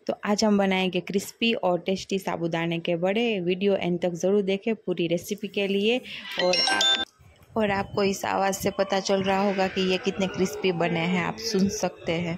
तो आज हम बनाएंगे क्रिस्पी और टेस्टी साबूदाने के बड़े। वीडियो एंड तक ज़रूर देखें पूरी रेसिपी के लिए। और आपको इस आवाज़ से पता चल रहा होगा कि ये कितने क्रिस्पी बने हैं, आप सुन सकते हैं।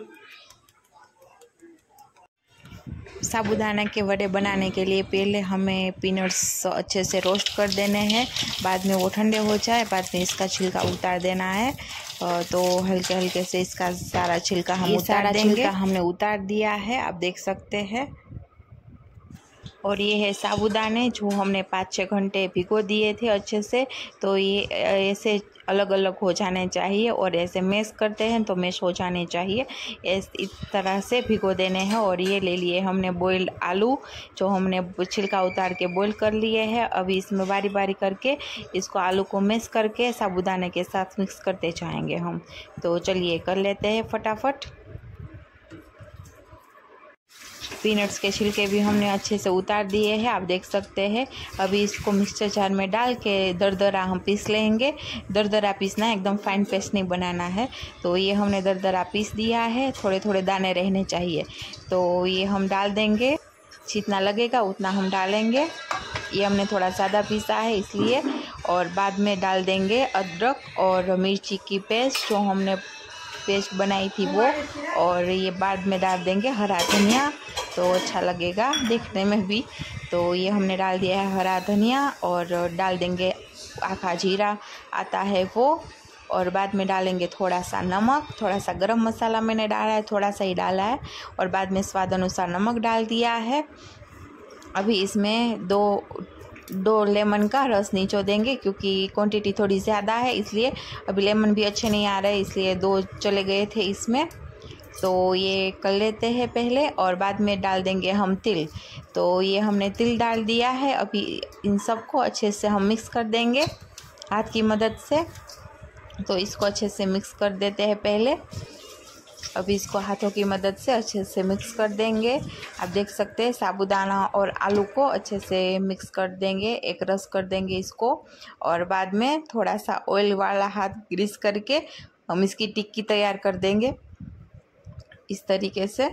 साबूदाना के वड़े बनाने के लिए पहले हमें पीनट्स अच्छे से रोस्ट कर देने हैं। बाद में वो ठंडे हो जाए, बाद में इसका छिलका उतार देना है। तो हल्के हल्के से इसका सारा छिलका हम उतार देंगे। छिलका हमने उतार दिया है, आप देख सकते हैं। और ये है साबूदाने जो हमने 5-6 घंटे भिगो दिए थे अच्छे से। तो ये ऐसे अलग अलग हो जाने चाहिए और ऐसे मैश करते हैं तो मैश हो जाने चाहिए। इस तरह से भिगो देने हैं। और ये ले लिए हमने बॉइल्ड आलू जो हमने छिलका उतार के बॉईल कर लिए हैं। अभी इसमें बारी बारी करके इसको आलू को मैश करके साबूदाने के साथ मिक्स करते जाएंगे हम। तो चलिए कर लेते हैं फटाफट। पीनट्स के छिलके भी हमने अच्छे से उतार दिए हैं, आप देख सकते हैं। अभी इसको मिक्सचर जार में डाल के दरदरा हम पीस लेंगे। दरदरा पीसना है, एकदम फाइन पेस्ट नहीं बनाना है। तो ये हमने दरदरा पीस दिया है, थोड़े थोड़े दाने रहने चाहिए। तो ये हम डाल देंगे, जितना लगेगा उतना हम डालेंगे। ये हमने थोड़ा ज़्यादा पीसा है इसलिए। और बाद में डाल देंगे अदरक और मिर्ची की पेस्ट जो हमने पेस्ट बनाई थी वो। और ये बाद में डाल देंगे हरा धनिया, तो अच्छा लगेगा देखने में भी। तो ये हमने डाल दिया है हरा धनिया। और डाल देंगे आखा जीरा आता है वो। और बाद में डालेंगे थोड़ा सा नमक, थोड़ा सा गरम मसाला मैंने डाला है, थोड़ा सा ही डाला है। और बाद में स्वाद अनुसार नमक डाल दिया है। अभी इसमें दो लेमन का रस निचो देंगे क्योंकि क्वांटिटी थोड़ी ज़्यादा है, इसलिए अभी लेमन भी अच्छे नहीं आ रहे, इसलिए 2 चले गए थे इसमें। तो ये कर लेते हैं पहले। और बाद में डाल देंगे हम तिल। तो ये हमने तिल डाल दिया है। अभी इन सबको अच्छे से हम मिक्स कर देंगे हाथ की मदद से। तो इसको अच्छे से मिक्स कर देते हैं पहले। अभी इसको हाथों की मदद से अच्छे से मिक्स कर देंगे। आप देख सकते हैं साबूदाना और आलू को अच्छे से मिक्स कर देंगे, एक रस कर देंगे इसको। और बाद में थोड़ा सा ऑयल वाला हाथ ग्रीस करके हम इसकी टिक्की तैयार कर देंगे इस तरीके से।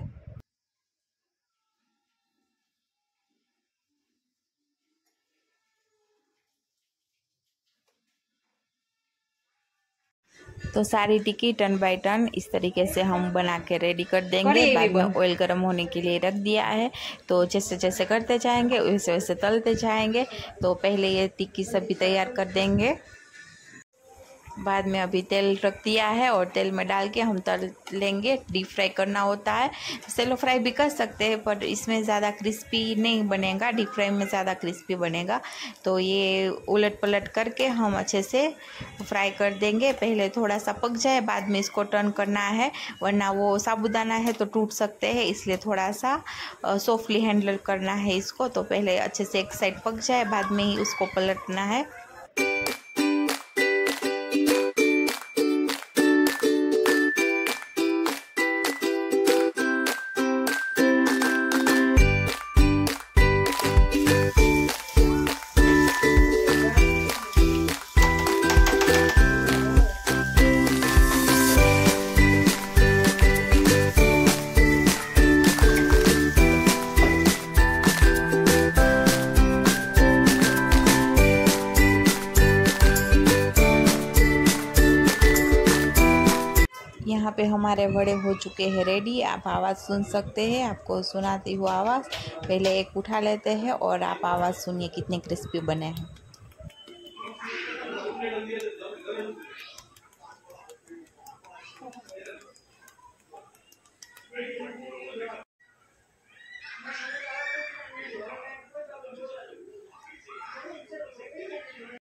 तो सारी टिक्की टर्न बाय टर्न इस तरीके से हम बना के रेडी कर देंगे। बाद में ऑयल गर्म होने के लिए रख दिया है। तो जैसे जैसे करते जाएंगे वैसे वैसे तलते जाएंगे। तो पहले ये टिक्की सभी तैयार कर देंगे। बाद में अभी तेल रख दिया है और तेल में डाल के हम तल लेंगे। डीप फ्राई करना होता है, सेलो फ्राई भी कर सकते हैं पर इसमें ज़्यादा क्रिस्पी नहीं बनेगा, डीप फ्राई में ज़्यादा क्रिस्पी बनेगा। तो ये उलट पलट करके हम अच्छे से फ्राई कर देंगे। पहले थोड़ा सा पक जाए, बाद में इसको टर्न करना है, वरना वो साबूदाना है तो टूट सकते हैं, इसलिए थोड़ा सा सॉफ्टली हैंडल करना है इसको। तो पहले अच्छे से एक साइड पक जाए, बाद में ही उसको पलटना है। यहाँ पे हमारे वड़े हो चुके हैं रेडी। आप आवाज़ सुन सकते हैं, आपको सुनाती हूँ आवाज़। पहले एक उठा लेते हैं और आप आवाज़ सुनिए कितने क्रिस्पी बने हैं।